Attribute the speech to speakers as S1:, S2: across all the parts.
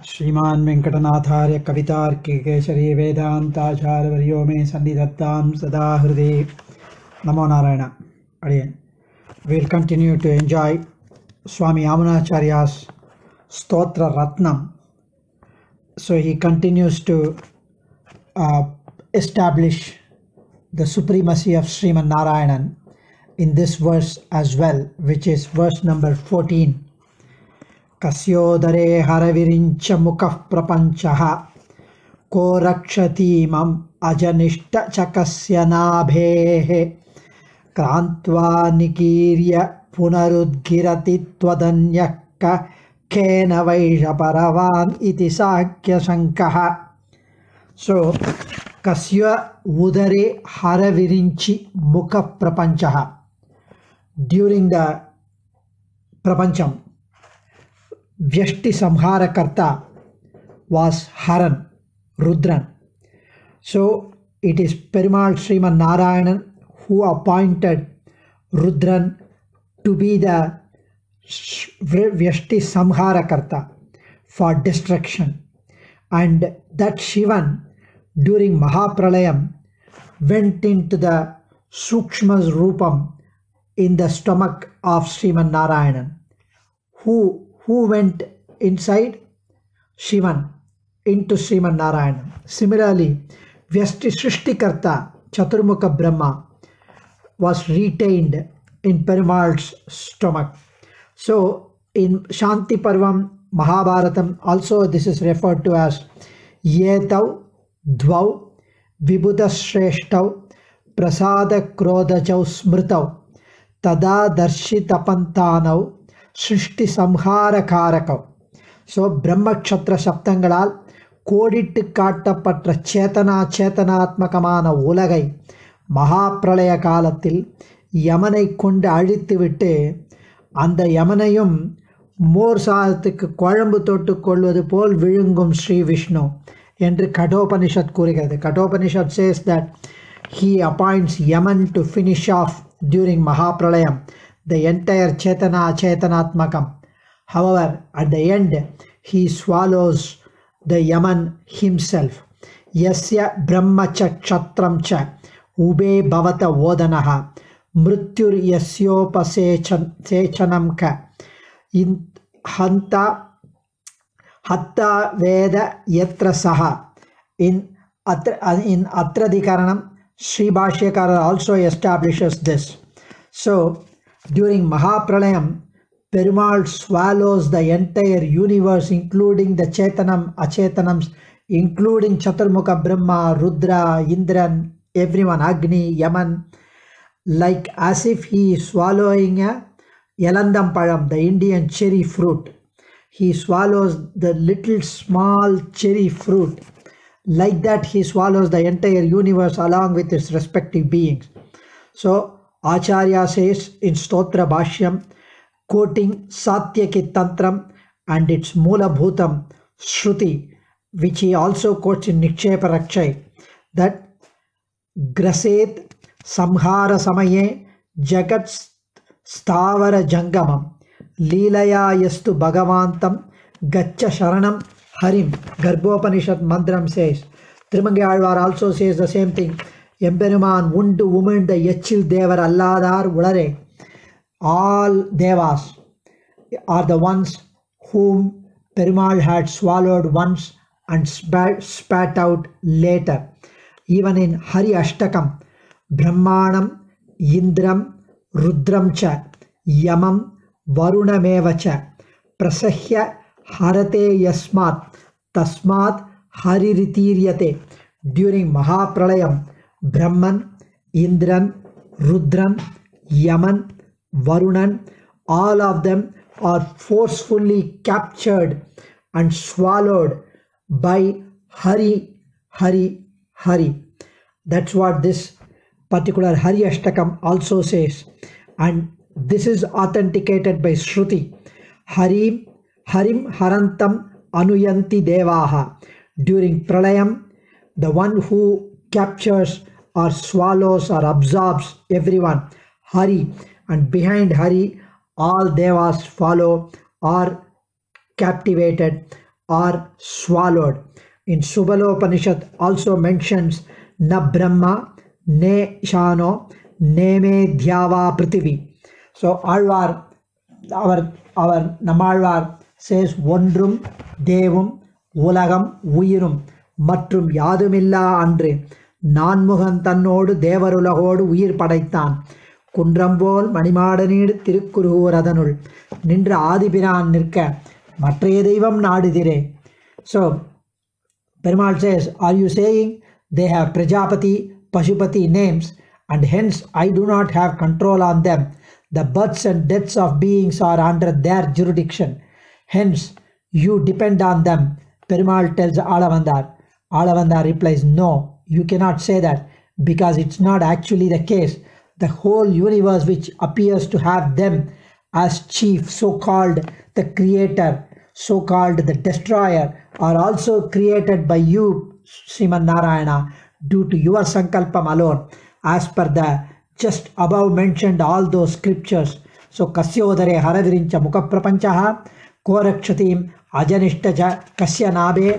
S1: श्रीमान वेंकटनाथार्य कवितार्किक केसरी वेदांताचार्यवर्यो मे सन्निधत्तां सदा हृदये. Namo Narayana. Again, we'll continue to enjoy Swami Yamunacharya's Stotra Ratnam. So he continues to establish the supremacy of Sriman Narayanan in this verse as well, which is verse number 14. Kasyodare haravirincha mukha prapanchaha ko rakshatimam ajanishta chakasya nabhehe krantva nikirya punarudgirati twadanyakka kena vaisha paravan iti sakya sankaha. So, kasya udare haravirinchi mukha prapanchaha. During the prapancham, Vyashti Samharakarta was Haran, Rudran. So it is Perumal Sriman Narayanan who appointed Rudran to be the Vyashti Samharakarta for destruction. And that Shivan during Mahapralayam went into the Sukshma Rupam in the stomach of Sriman Narayanan. Who went inside? Shivan into Sriman Narayanan. Similarly, Vyashti Srishtikarta Chaturmukha Brahma was retained in Perumal's stomach. So in Shanti Parvam Mahabharatam also this is referred to as Yetau Dvau Vibhuda Shrestau Prasada Krodachau Smritau Tada Darshitapantanau Srishti Samhara Karakau. So Brahma Kshatra Saptangalal Kodittu Kattapatra Chetana Chetanatmakamana Ulagai Mahapralaya Kalathil Yamanai Kondu Azhithu Vittu Andha Yamanayum Mor Sathukku Kolambu Thottu Kolluvathu Pol Vizhungum Sri Vishnu என்று Kathopanishad கூறுகிறது. Kathopanishad says that he appoints Yaman to finish off during Mahapralayam the entire Chetana Chetanatmakam. However, at the end, he swallows the Yaman himself. Yasya Brahmacha Kshatram cha ube bhavata vodanaha mrityur yasyopasechanam ka in hanta hatta veda yatra saha. In Atradhikaranam, Sri Bhashyakara also establishes this. So, during Mahapralayam, Perumal swallows the entire universe, including the Chetanam, Achetanams, including Chaturmukha Brahma, Rudra, Indran, everyone, Agni, Yaman, like as if he is swallowing a Yalandam Padam, the Indian cherry fruit. He swallows the little small cherry fruit. Like that, he swallows the entire universe along with its respective beings. So, Acharya says in Stotra Bhashyam, quoting Satyaki Tantram and its Mula Bhutam Shruti, which he also quotes in Nikshepa Rakshai, that Graset Samhara Samaye Jagat Stavara Jangamam Leelaya Yastu Bhagavantam Gacha Sharanam Harim. Garbhopanishad Mandram says. Trimangalwar also says the same thing. Emperuman Undu woman the Yechil Devar Alladar Ulare. All Devas are the ones whom Perumal had swallowed once and spat out later. Even in Hari Ashtakam, Brahmanam, Indram, Rudram cha, Yamam, Varunameva cha, Prasahya Harate Yasmat, Tasmat Hariritiryate. During Mahapralayam, Brahman, Indran, Rudran, Yaman, Varunan, all of them are forcefully captured and swallowed by Hari, Hari, Hari. That's what this particular Hari Ashtakam also says. And this is authenticated by Shruti. Harim Harantam Anuyanti Devaha. During Pralayam, the one who captures or swallows or absorbs everyone, Hari, and behind Hari all devas follow or captivated are swallowed. In Subalopanishad also mentions na Brahma, ne Shano, ne me Dhyava Prithivi. So Alvar, our Namalvar says Wondrum, Devum, Ulagam, Uyirum, Matrum Yadumilla Andre, Nanmugan Tannod, Devarulahod, Uyir Padaithan, Kundrambol, Manimadanid, Tirukuru Radanul, Nindra Adipiran Nirka, Matre Devam Nadidire. So Perumal says, are you saying they have Prajapati, Pashupati names and hence I do not have control on them? The births and deaths of beings are under their jurisdiction. Hence, you depend on them. Perumal tells Alavandar. Alavandar replies, no, you cannot say that because it's not actually the case. The whole universe which appears to have them as chief, so-called the creator, so-called the destroyer, are also created by you, Sriman Narayana, due to your sankalpam alone, as per the just above mentioned all those scriptures. So Kasyodare Haravirincha Mukaprapanchaha Korakshatim Ajanishtaja Kasya Nabe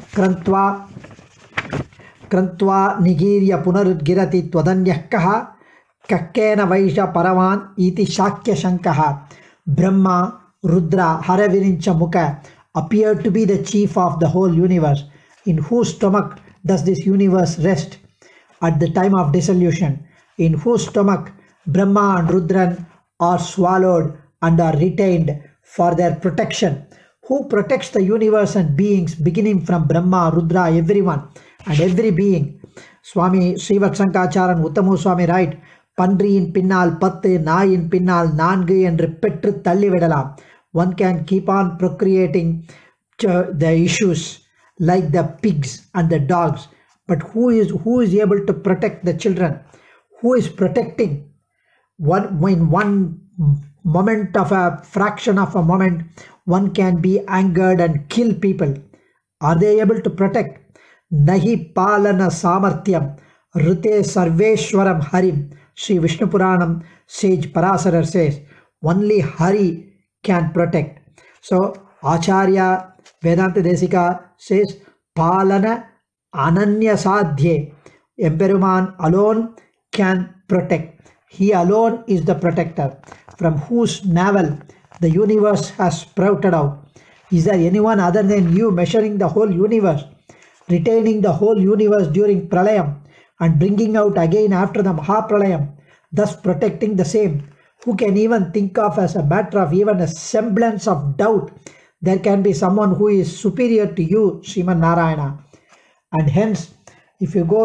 S1: Krantva Nigirya Punarudgirati Twadanyakaha Kakkena Vaisha Paravan Iti Shakya Shankaha. Brahma, Rudra, Haravirincha Mukha appear to be the chief of the whole universe. In whose stomach does this universe rest at the time of dissolution? In whose stomach Brahma and Rudran are swallowed and are retained for their protection? Who protects the universe and beings beginning from Brahma, Rudra, everyone and every being? Swami Srivatsankacharan Uttamu Swami write, Pandriyin pinnal pattu, nayin pinnal nangu என்று பெற்று தள்ளிவிடலாம். One can keep on procreating the issues like the pigs and the dogs. But who is able to protect the children? Who is protecting? In one moment of a fraction of a moment, one can be angered and kill people. Are they able to protect? Nahi palana samarthyam rute sarveshwaram harim. Sri Vishnu Puranam sage Parasarar says, only Hari can protect. So Acharya Vedanta Desika says, Palana Ananya Sadhye. Emperuman alone can protect. He alone is the protector, from whose navel the universe has sprouted out. Is there anyone other than you measuring the whole universe, retaining the whole universe during Pralayam and bringing out again after the Mahapralayam, thus protecting the same? Who can even think of as a matter of even a semblance of doubt there can be someone who is superior to you, Sriman Narayana? And hence, if you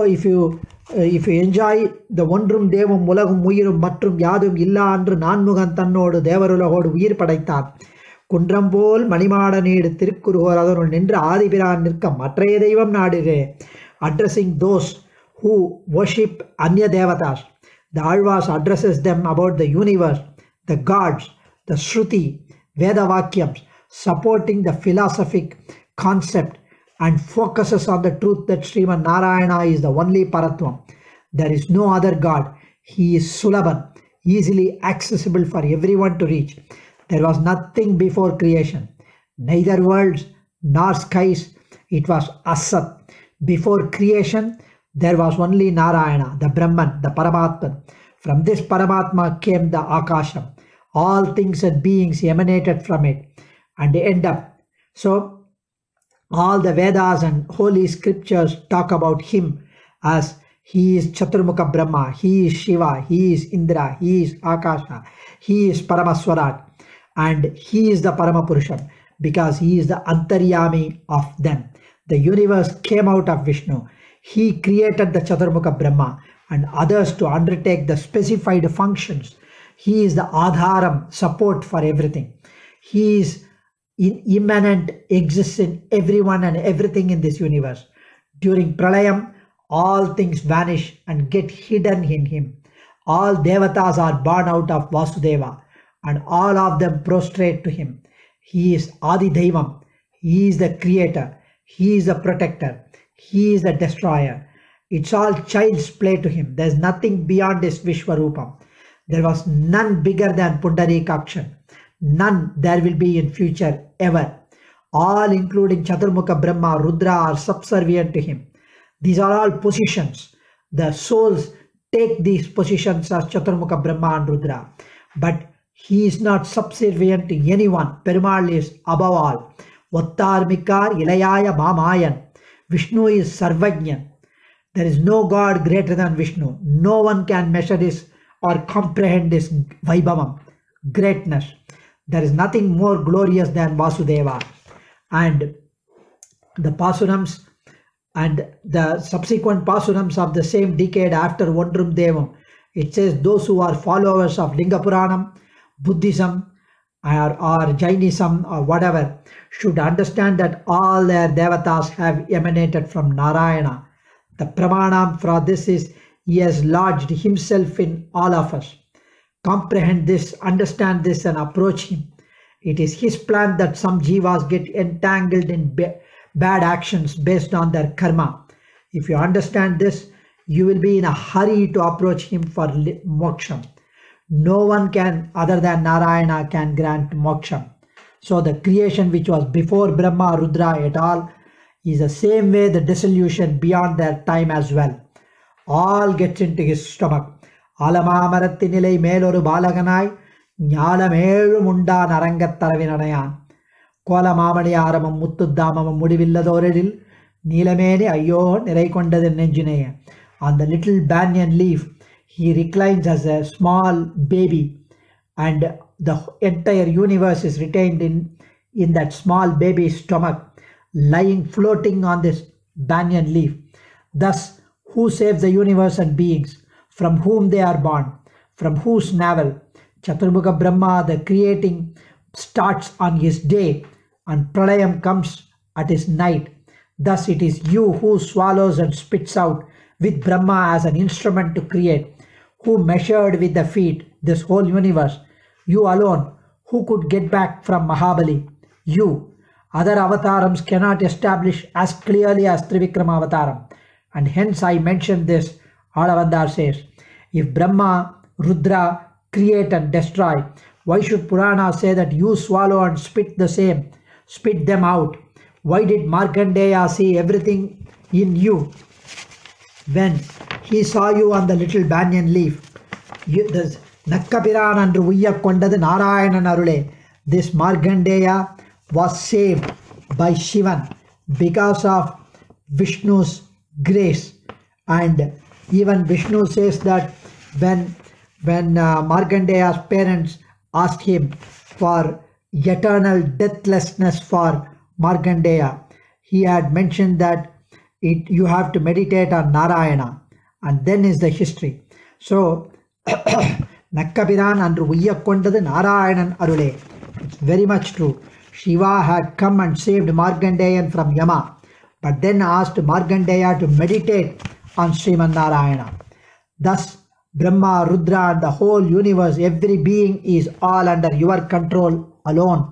S1: enjoy the Wondrum Devum Ulagum Uyirum Matrum Yadum Illa Andru Nanmugan Tannodu Devarulahodu Uyir Padaithan Kundrambol Manimada Need Tirukuru Nindra Adipiran Nirka Matre Devam Nadire, addressing those who worship Anya Devatas. The Alvas addresses them about the universe, the gods, the Shruti, Veda Vakyams, supporting the philosophic concept and focuses on the truth that Sriman Narayana is the only Paratvam. There is no other God. He is Sulabhan, easily accessible for everyone to reach. There was nothing before creation, neither worlds nor skies. It was Asat. Before creation, there was only Narayana, the Brahman, the Paramatman. From this Paramatma came the Akasham. All things and beings emanated from it and end up. So, all the Vedas and holy scriptures talk about him as he is Chaturmukha Brahma, he is Shiva, he is Indra, he is Akasha, he is Paramaswarat, and he is the Paramapurusham because he is the Antaryami of them. The universe came out of Vishnu. He created the Chaturmukha Brahma and others to undertake the specified functions. He is the Adharam, support for everything. He is immanent, exists in everyone and everything in this universe. During Pralayam, all things vanish and get hidden in him. All devatas are born out of Vasudeva and all of them prostrate to him. He is Adi Devam. He is the creator. He is the protector. He is the destroyer. It's all child's play to him. There's nothing beyond this Vishwarupam. There was none bigger than Pundarikakshan. None there will be in future ever. all including Chaturmukha Brahma, Rudra are subservient to him. These are all positions. The souls take these positions as Chaturmukha Brahma and Rudra. But he is not subservient to anyone. Perumal is above all. Vattarmikar Ilayaya Mamayan. Vishnu is Sarvajna. There is no God greater than Vishnu. No one can measure this or comprehend this Vaibhavam, greatness. There is nothing more glorious than Vasudeva. And the Pasurams and the subsequent Pasurams of the same decade after Vondrum Devam, it says those who are followers of Linga Puranam, Buddhism or Jainism or whatever should understand that all their devatas have emanated from Narayana. The pramanam for this is he has lodged himself in all of us. Comprehend this, understand this and approach him. It is his plan that some jivas get entangled in bad actions based on their karma. If you understand this, you will be in a hurry to approach him for moksha. No one can other than Narayana can grant moksha. So the creation which was before Brahma, Rudra et al. Is the same way the dissolution beyond their time as well. All gets into his stomach. Alamamarathinilai meloru balaganai Nyalamelu munda narangattaravinanayan Kolamamani aramam muttudamam mudivilladoredil Nilamene ayyo niraikondadan nenjinaya. On the little banyan leaf, he reclines as a small baby, and the entire universe is retained in that small baby's stomach, lying floating on this banyan leaf. Thus, who saves the universe and beings? From whom they are born? From whose navel? Chaturmukha Brahma, the creating, starts on his day, and Pralayam comes at his night. Thus it is you who swallows and spits out with Brahma as an instrument to create, who measured with the feet this whole universe. You alone, who could get back from Mahabali? You. Other avatarams cannot establish as clearly as Trivikrama Avataram. And hence I mention this, Alavandar says, if Brahma, Rudra create and destroy, why should Purana say that you swallow and spit the same, spit them out? Why did Markandeya see everything in you? When he saw you on the little banyan leaf, this Nakkapiran and Ruvya Kondadu Narayanan Arule, this Markandeya was saved by Shivan because of Vishnu's grace. And even Vishnu says that when Markandeya's parents asked him for eternal deathlessness for Markandeya, he had mentioned that you have to meditate on Narayana, and then is the history. So Nakkapiran and Uyyakondadu Narayanan Arule. It's very much true. Shiva had come and saved Markandeyan from Yama, but then asked Markandeya to meditate on Sriman Narayana. Thus, Brahma, Rudra and the whole universe, every being is all under your control alone.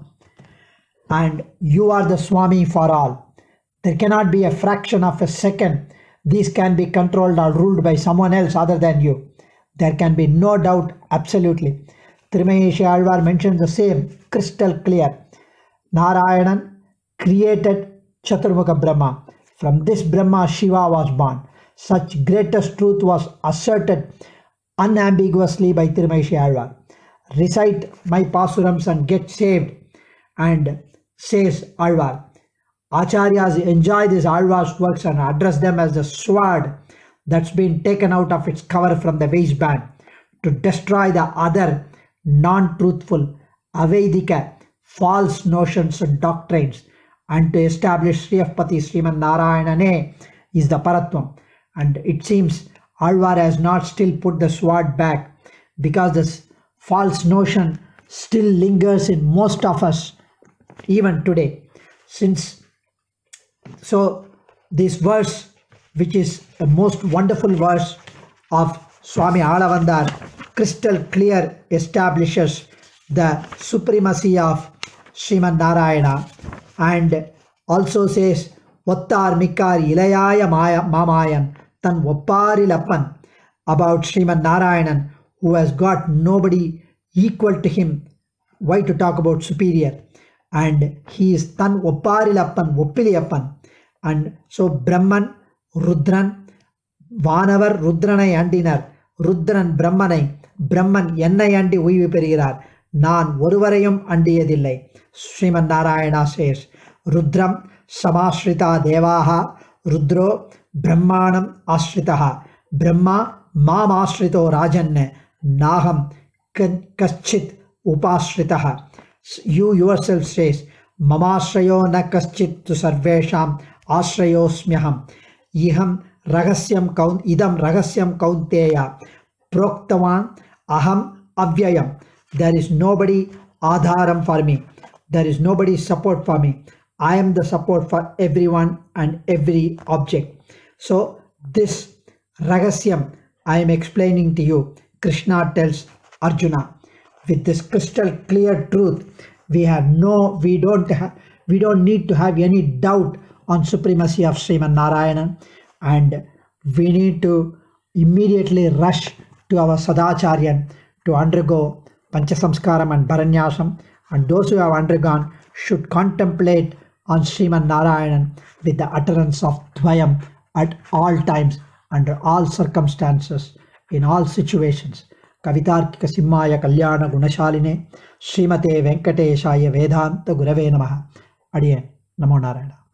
S1: And you are the Swami for all. There cannot be a fraction of a second these can be controlled or ruled by someone else other than you. There can be no doubt, absolutely. Trimayeshi Alvar mentions the same, crystal clear. Narayanan created Chaturmukha Brahma. From this Brahma, Shiva was born. Such greatest truth was asserted unambiguously by Trimayeshi Alvar. Recite my Pasurams and get saved. And says Alvar, Acharyas enjoy these Alvar's works and address them as the sword that's been taken out of its cover from the waistband to destroy the other non-truthful, Avedika, false notions and doctrines, and to establish Sriyapati Sriman Narayana is the Paratvam. And it seems Alvar has not still put the sword back, because this false notion still lingers in most of us even today. So this verse, which is the most wonderful verse of Swami Alavandar, crystal clear establishes the supremacy of Sriman Narayana, and also says Vattar Mikar Ilayaya Mamayan Tan Vapparilappan, about Sriman Narayanan, who has got nobody equal to him. Why to talk about superior? and he is Tan Opparilappan, Oppiliyappan. And so Brahman, Rudran, Vanavar Rudranai andinar, Rudran Brahmanai, Brahman Ennai andi uivu perigirar, Nan Oruvarayum andiyadillai. Sriman Narayana says, Rudram Samashrita Devaha, Rudro Brahmanam Ashritaha, Brahma Mam Ashrito Rajanne, Naham Kaschit Upashritaha. You yourself says, Mamashrayo na kaschit tu sarvesham ashrayosmyaham. Iham ragasyam idam ragasyam kaunteya proktavan aham avyayam. There is nobody adharam for me. There is nobody support for me. I am the support for everyone and every object. So this ragasyam I am explaining to you. Krishna tells Arjuna. With this crystal clear truth, we don't need to have any doubt on supremacy of Sriman Narayana, and we need to immediately rush to our Sadacharyan to undergo Panchasamskaram and Bharanyasam, and those who have undergone should contemplate on Sriman Narayanan with the utterance of Dvayam at all times, under all circumstances, in all situations. Kavitarkika Simhaya Kalyana Gunashaline Srimate Venkateshaya Vedanta Gurave Namaha. Adiyen Namo Narayana.